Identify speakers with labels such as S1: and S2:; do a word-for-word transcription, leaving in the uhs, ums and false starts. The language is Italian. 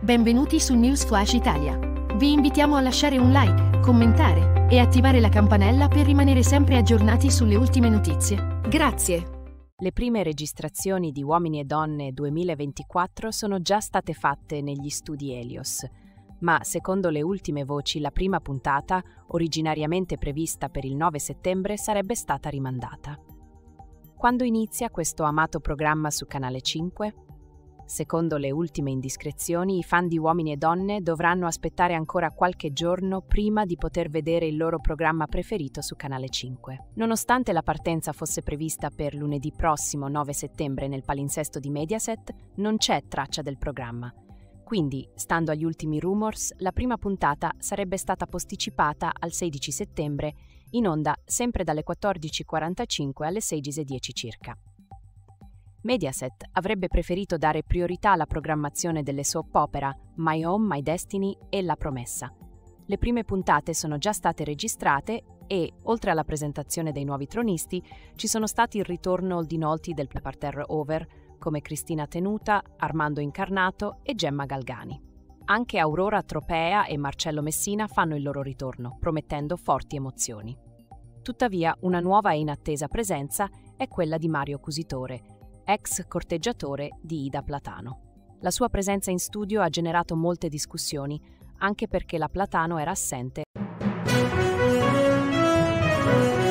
S1: Benvenuti su News Flash Italia. Vi invitiamo a lasciare un like, commentare e attivare la campanella per rimanere sempre aggiornati sulle ultime notizie. Grazie!
S2: Le prime registrazioni di Uomini e Donne duemilaventiquattro sono già state fatte negli studi Helios, ma secondo le ultime voci la prima puntata, originariamente prevista per il nove settembre, sarebbe stata rimandata. Quando inizia questo amato programma su Canale cinque? Secondo le ultime indiscrezioni, i fan di Uomini e Donne dovranno aspettare ancora qualche giorno prima di poter vedere il loro programma preferito su Canale cinque. Nonostante la partenza fosse prevista per lunedì prossimo nove settembre nel palinsesto di Mediaset, non c'è traccia del programma. Quindi, stando agli ultimi rumors, la prima puntata sarebbe stata posticipata al sedici settembre, in onda sempre dalle quattordici e quarantacinque alle sedici e dieci circa. Mediaset avrebbe preferito dare priorità alla programmazione delle soap opera My Home, My Destiny e La Promessa. Le prime puntate sono già state registrate e, oltre alla presentazione dei nuovi tronisti, ci sono stati il ritorno di noti del parterre over come Cristina Tenuta, Armando Incarnato e Gemma Galgani. Anche Aurora Tropea e Marcello Messina fanno il loro ritorno, promettendo forti emozioni. Tuttavia, una nuova e inattesa presenza è quella di Mario Cusitore, ex corteggiatore di Ida Platano. La sua presenza in studio ha generato molte discussioni, anche perché la Platano era assente.